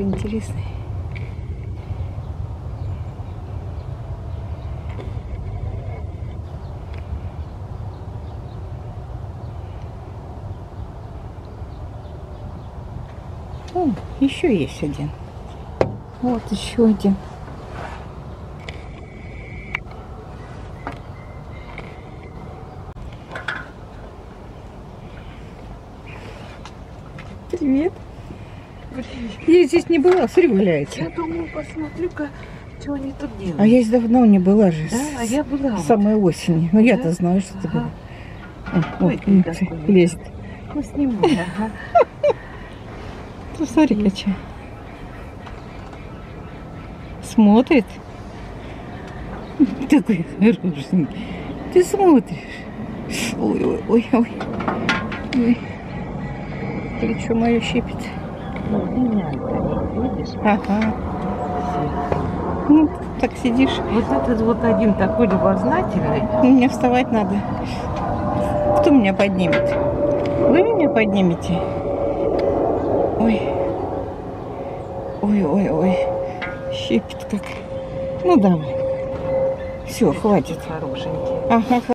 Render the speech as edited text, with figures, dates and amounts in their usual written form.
какой интересный. О, еще есть один. Вот еще один. Привет. Я здесь не была, смотри, валяется. Я думаю, посмотрю-ка, что они тут делают. А я здесь давно не была же. Да, а я была. С самой осени. Ну, я-то знаю, что ты была. Ой, ты такой. Лезет. Ну, снимай, ага. Ну, смотри-ка, что. Смотрит. Такой хороший. Ты смотришь. Ой, ой, ой, ой. Ой. Плечо мое щипит. Ну, не надо, видишь? Ага. Ну, так сидишь. Вот этот вот один такой любознательный. Мне вставать надо. Кто меня поднимет? Вы меня поднимете? Ой. Ой, ой, ой. Щипит как. Ну давай. Все, хватит. Хорошенький. Ага.